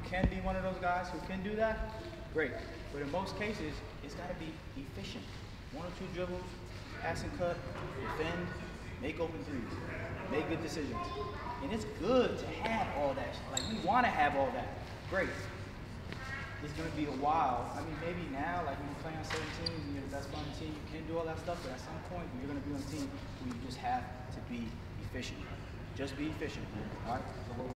can be one of those guys who can do that, great. But in most cases, it's got to be efficient. 1 or 2 dribbles, pass and cut, defend, make open threes, make good decisions. And it's good to have all that. Like, we want to have all that. Great. It's going to be a while. I mean, maybe now, like when you're playing on certain teams and you're the best player on the team, you can do all that stuff, but at some point, you're going to be on a team where you just have to be efficient. Just be efficient, all right?